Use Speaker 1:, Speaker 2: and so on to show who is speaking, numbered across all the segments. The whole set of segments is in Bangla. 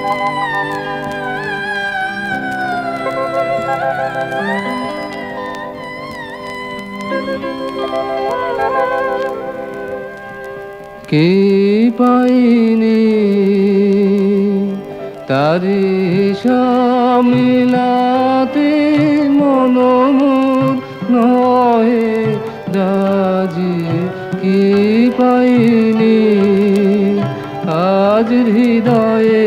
Speaker 1: কে পাইনি তারি মিলাতে মন মোর নহে রাজি। কে পাইনি আজ হৃদয়ে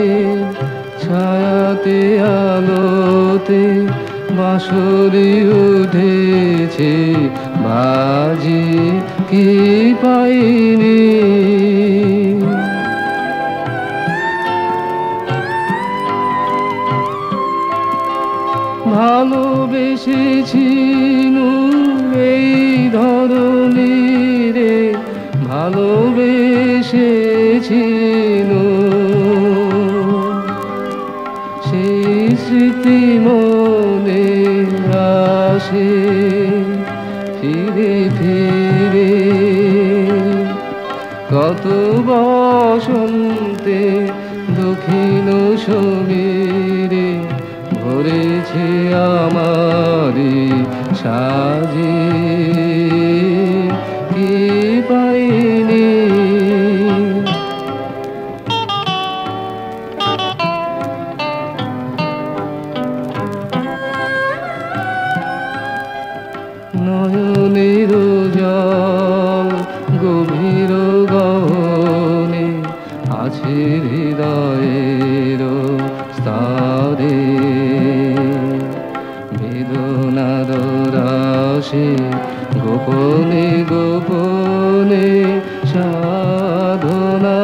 Speaker 1: ছায়াতে আলোতে বাঁশরি উঠেছে বাজি। কে পাইনি ভালোবেসেছি এই ধরনীরে, ভালোবেসেছি সেই স্মৃতি মনে আসে ফিরে ফিরে। কত বসন্তে দক্ষিণ সমীরে ভরেছে আমারি সাজে। কে পাইনি নয়নের জল গভীর গহনে আছে হৃদয়ের স্তরে। বেদনার রাশে গোপনে গোপনে সাধনা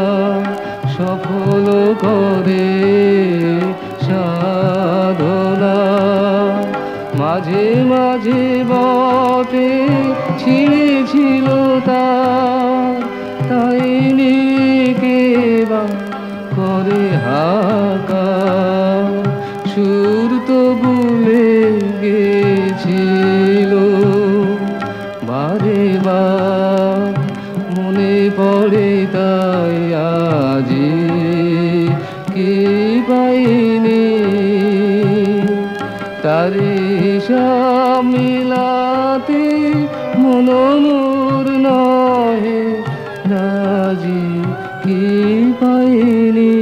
Speaker 1: সফল করে সাধনা। মাঝে মাঝে বটে ছিঁড়েছিল তাই নিকে বা করে হাকা। সুর তো ভুলে গেছিল বারে বার মনে পড়ে তাই আজি। কে পাইনি তারি মিলাতে মন মোর নহে রাজি। কে পাইনি।